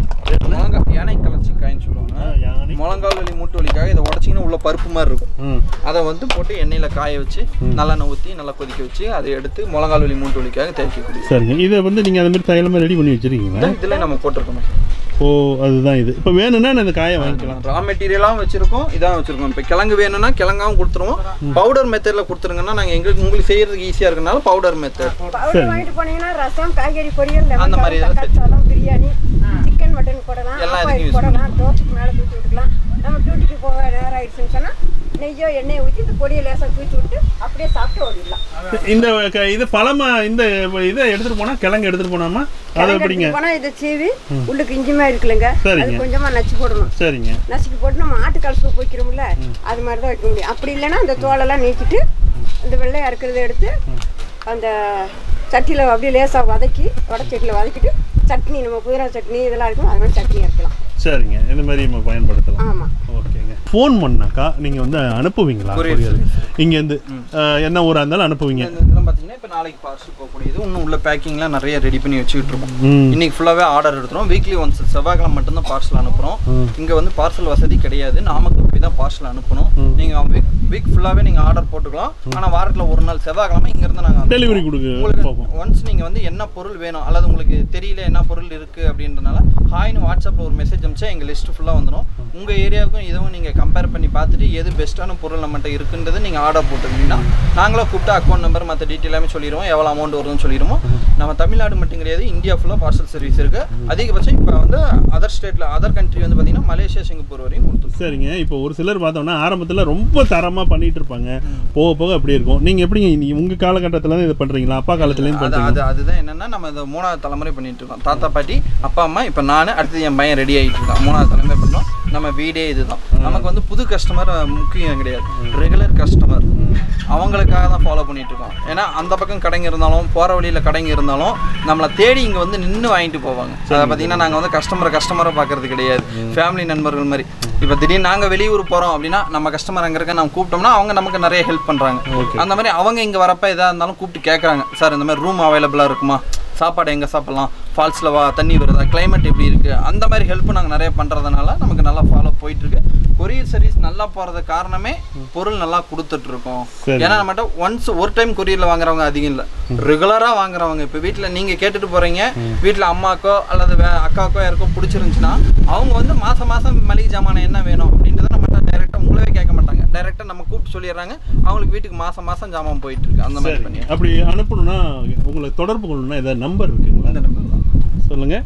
யானை கலச்சி காயின்னு சொல்லுவாங்க. முழங்கால் வலி மூட்டு வலிக்காக இதை உடச்சிங்கன்னா உள்ள பருப்பு மாதிரி இருக்கும். அதை வந்து போட்டு எண்ணெயில் காய வச்சு நல்லெண்ணெய் ஊற்றி நல்லா கொதிக்க வச்சு அதை எடுத்து முழங்கால் வலி மூட்டு வலிக்காக தேய்க்கக்கூடிய. சரிங்க. இதை வந்து நீங்கள் அது மாதிரி தைலமாக ரெடி பண்ணி வச்சுருக்கீங்களா? இதில் நம்ம போட்டிருக்கோம். ஓ, அதுதான் இது. இப்போ வேணும்னா இந்த காயை வாங்கிக்கலாம். ரா மெட்டீரியலாகவும் வச்சிருக்கோம், இதான் வச்சிருக்கோம். இப்போ கிழங்கு வேணும்னா கிழங்காவும் கொடுத்துருவோம். பவுடர் மெத்தடில் கொடுத்துருங்கன்னா நாங்கள் உங்களுக்கு செய்யறதுக்கு ஈஸியாக இருக்கனால பவுடர் மெத்தட். வாங்கிட்டு போனீங்கன்னா ரசம், காய்கறி பொரியல், அந்த மாதிரி பிரியாணி, சிக்கன், மட்டன் போடலாம், போடலாம், தோசைக்கு மேலே தூக்கி விட்டுக்கலாம். நம்ம டியூட்டிக்கு போக நேரம் ஆயிடுச்சுன்னு சொன்னால் நெய்யோ எண்ணெயை ஊற்றி இந்த பொடியை லேசாக தூக்கி விட்டு அப்படியே சாப்பிட்டு ஓடிடலாம். இந்த இது பழமா இந்த இதை எடுத்துட்டு போனா, கிழங்கு எடுத்துட்டு போனாமா அதை எப்படிங்க? போனால் இதை சீவி உள்ளுக்கு இஞ்சிமா இருக்குல்லங்க, அது கொஞ்சமாக நச்சு போடணும். சரிங்க. நசுக்கி போட்டு நம்ம ஆட்டுக்கால் சூப் வைக்கிறோம்ல, அது மாதிரி தான் வைக்க முடியும். அப்படி இல்லைன்னா அந்த தோலெல்லாம் நீக்கிட்டு இந்த வெள்ளையாக இருக்கிறத எடுத்து அந்த சட்டியில் அப்படியே லேசாக வதக்கி வடச்சட்டியில் வதக்கிட்டு சட்னி, நம்ம புதினா சட்னி இதெல்லாம் இருக்கும், அது மாதிரி சட்னி இருக்கலாம். சரிங்க. இந்த மாதிரி நம்ம பயன்படுத்தலாம். ஆமாம். ஓகேங்க. ஃபோன் பண்ணாக்கா நீங்கள் வந்து அனுப்புவீங்களா? இங்கேருந்து என்ன ஊராக இருந்தாலும் அனுப்புவீங்க? இதெல்லாம் பார்த்தீங்கன்னா இப்போ நாளைக்கு பார்சல் போகக்கூடியது. இன்னும் உள்ள பேக்கிங்லாம் நிறைய ரெடி பண்ணி வச்சுக்கிட்டு இருக்கோம். இன்னைக்கு ஃபுல்லாகவே ஆர்டர் எடுத்துகிறோம். வீக்லி ஒன்ஸ் செவ்வாய்க்கிழமை மட்டும்தான் பார்சல் அனுப்புகிறோம். இங்கே வந்து பார்சல் வசதி கிடையாது, நாமக்கல் போய் தான் பார்சல் அனுப்பணும். நீங்கள் வீக் ஃபுல்லாகவே நீங்கள் ஆர்டர் போட்டுக்கலாம். ஆனால் வாரத்தில் ஒரு நாள் செவ்வாய்க்கிழமை இங்கேருந்து நாங்கள் டெலிவரி கொடுக்குறோம். உங்களுக்கு ஒன்ஸ் நீங்கள் வந்து என்ன பொருள் வேணும் அல்லது உங்களுக்கு தெரியல என்ன பொருள் இருக்குது அப்படின்றனால ஹாய்னு வாட்ஸ்அப்பில் ஒரு மெசேஜ் அனுப்பிச்சா எங்கள் லிஸ்ட்டு ஃபுல்லாக வந்துடும். உங்கள் ஏரியாவுக்கும் இதுவும் நீங்கள் கம்பேர் பண்ணி பார்த்துட்டு எது பெஸ்ட்டான பொருள் நம்மகிட்ட இருக்குன்றது நீங்கள் ஆர்டர் போட்டுருந்தீங்கன்னா நாங்களும் கூப்பிட்டு அக்கௌண்ட் நம்பர் மற்ற டீட்டெயில் எல்லாமே சொல்லிடுவோம், எவ்வளோ அமௌண்ட் வருதுன்னு சொல்லிடுவோம். நம்ம தமிழ்நாடு மட்டும் கிடையாது, இந்தியா ஃபுல்லாக பார்சல் சர்வீஸ் இருக்குது. அதிகபட்சம் இப்போ வந்து அதர் ஸ்டேட்டில் அதர் கண்ட்ரி வந்து பார்த்தீங்கன்னா மலேசியா, சிங்கப்பூர் வரையும் கொடுத்துருவோம். சரிங்க. இப்போ ஒரு சிலர் பார்த்தோம்னா ஆரம்பத்தில் ரொம்ப தரமாக பண்ணிட்டு இருப்பாங்க, போக போக அப்படி இருக்கும். நீங்கள் எப்படிங்க உங்கள் காலகட்டத்தில் தான் இதை பண்ணுறீங்களா, அப்பா காலத்துலேயும் பண்ணுறீங்க? அதுதான் என்னென்னா நம்ம இந்த 3வது தலைமுறை பண்ணிட்டு இருக்கோம். தாத்தா பாட்டி அப்பா அம்மா, இப்போ நான், அடுத்தது என் பையன் ரெடி ஆகிட்டு இருக்கான். 3வது தலைமுறை பண்ணோம். நம்ம வீடே இதுதான். நமக்கு வந்து புது கஸ்டமர் முக்கியம் கிடையாது, ரெகுலர் கஸ்டமர் அவங்களுக்காக தான் ஃபாலோ பண்ணிட்டு இருக்கோம். ஏன்னா அந்த பக்கம் கடைங்க இருந்தாலும் போகிற வழியில் கடைங்க இருந்தாலும் நம்மளை தேடி இங்கே வந்து நின்று வாங்கிட்டு போவாங்க. அதை பார்த்தீங்கன்னா நாங்கள் வந்து கஸ்டமரை பார்க்கறது கிடையாது, ஃபேமிலி நண்பர்கள் மாதிரி. இப்போ திடீர்னு நாங்கள் வெளியூர் போகிறோம் அப்படின்னா நம்ம கஸ்டமர் அங்கே இருக்க நம்ம கூப்பிட்டோம்னா அவங்க நமக்கு நிறைய ஹெல்ப் பண்ணுறாங்க. அந்த மாதிரி அவங்க இங்கே வரப்போ எதாக இருந்தாலும் கூப்பிட்டு கேட்குறாங்க, சார் இந்த மாதிரி ரூம் அவைலபிளாக இருக்குமா, சாப்பாடு எங்கே சாப்பிட்லாம், ஃபால்ஸில் தண்ணி வருதா, கிளைமேட் எப்படி இருக்குது, அந்த மாதிரி ஹெல்ப் நாங்கள் நிறைய பண்ணுறதுனால நமக்கு நல்லா ஃபாலோ போயிட்டுருக்கு. கொரியர் சர்வீஸ் நல்லா போகிறது காரணமே பொருள் நல்லா கொடுத்துட்ருக்கோம். ஏன்னா நம்மகிட்ட ஒன்ஸ் ஒரு டைம் கொரியரில் வாங்குறவங்க அதிகம் இல்லை, ரெகுலராக வாங்குறவங்க. இப்போ வீட்டில் நீங்கள் கேட்டுட்டு போகிறீங்க, வீட்டில் அம்மாக்கோ அல்லது அக்காக்கோ யாருக்கோ பிடிச்சிருந்துச்சுன்னா அவங்க வந்து மாதம் மளிகை ஜாமான் என்ன வேணும் அப்படின்றத நம்மகிட்ட டைரெக்டாக உங்களவே கேட்க மாட்டாங்க, டைரெக்டாக நம்ம கூப்பிட்டு சொல்லிடுறாங்க. அவங்களுக்கு வீட்டுக்கு மாதம் ஜாமான் போயிட்டுருக்கு. அந்த மாதிரி பண்ணி அப்படி அனுப்பணும்னா உங்களை தொடர்பு கொள்ளணும்னா ஏதாவது நம்பர் இருக்குங்களா? இந்த நம்பர் தான் சொல்லுங்கள்.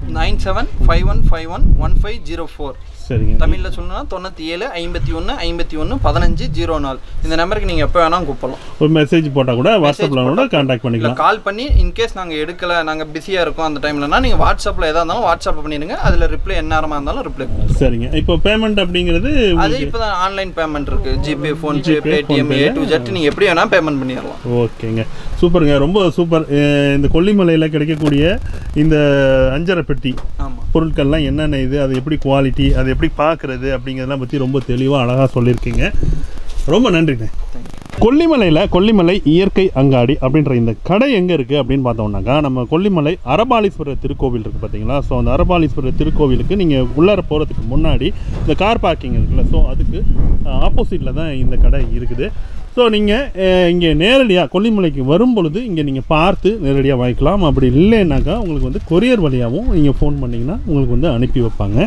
9751511504. சரிங்க. தமிழில் சொல்லணும்னா 97 51 51 15 04. இந்த நம்பருக்கு நீங்கள் எப்போ வேணாலும் கூப்பிடலாம். ஒரு மெசேஜ் போட்டால் கூட வாட்ஸ்அப்பில் கூட கான்டாக்ட் பண்ணிக்கலாம். கால் பண்ணி இன்கேஸ் நாங்கள் எடுக்கலை, நாங்கள் பிஸியாக இருக்கோம் அந்த டைம்லனா நீங்கள் வாட்ஸ்அப்பில் எதாக இருந்தாலும் வாட்ஸ்அப் பண்ணிடுங்க, அதில் ரிப்ளை எந்நேரமாக இருந்தாலும் ரிப்ளை கொடுங்க. சரிங்க. இப்போ பேமெண்ட் அப்படிங்கிறது அது இப்போ தான் ஆன்லைன் பேமெண்ட் இருக்குது, GPay, PhonePe, Paytm, A to Z நீங்கள் எப்படி வேணால் பேமெண்ட் பண்ணிடலாம். ஓகேங்க, சூப்பருங்க, ரொம்ப சூப்பர். இந்த கொல்லிமலையில் கிடைக்கக்கூடிய இந்த அஞ்சரை பெட்டி பொருட்கள்லாம் என்னென்ன இது, அது எப்படி குவாலிட்டி, அது எப்படி பார்க்குறது அப்படிங்கிறதெல்லாம் பற்றி ரொம்ப தெளிவாக அழகாக சொல்லியிருக்கீங்க. ரொம்ப நன்றிண்ணே. கொல்லிமலை இயற்கை அங்காடி அப்படின்ற இந்த கடை எங்கே இருக்குது அப்படின்னு பார்த்தோம்னாக்கா, நம்ம கொல்லிமலை அரபாலீஸ்வரர் திருக்கோவில் இருக்குது பார்த்தீங்களா. ஸோ அந்த அரபாலீஸ்வரர் திருக்கோவிலுக்கு நீங்கள் உள்ளார போகிறதுக்கு முன்னாடி இந்த கார் பார்க்கிங் இருக்குல்ல, ஸோ அதுக்கு ஆப்போசிட்டில் தான் இந்த கடை இருக்குது. ஸோ நீங்கள் இங்கே நேரடியாக கொல்லிமலைக்கு வரும் பொழுது இங்கே நீங்கள் பார்த்து நேரடியாக வாங்கிக்கலாம். அப்படி இல்லைன்னாக்கா உங்களுக்கு வந்து கொரியர் வழியாகவும் நீங்கள் ஃபோன் பண்ணிங்கன்னா உங்களுக்கு வந்து அனுப்பி வைப்பாங்க.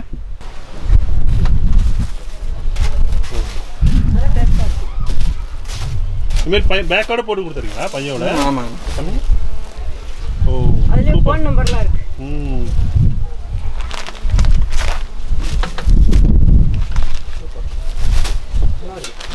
இதுமாரி பேக்கோட போட்டு கொடுத்துருக்கீங்களா பையோட? ஆமாங்க. ஓ, அதில் ஃபோன் நம்பர்லாம் இருக்குது. தான் இருக்குது.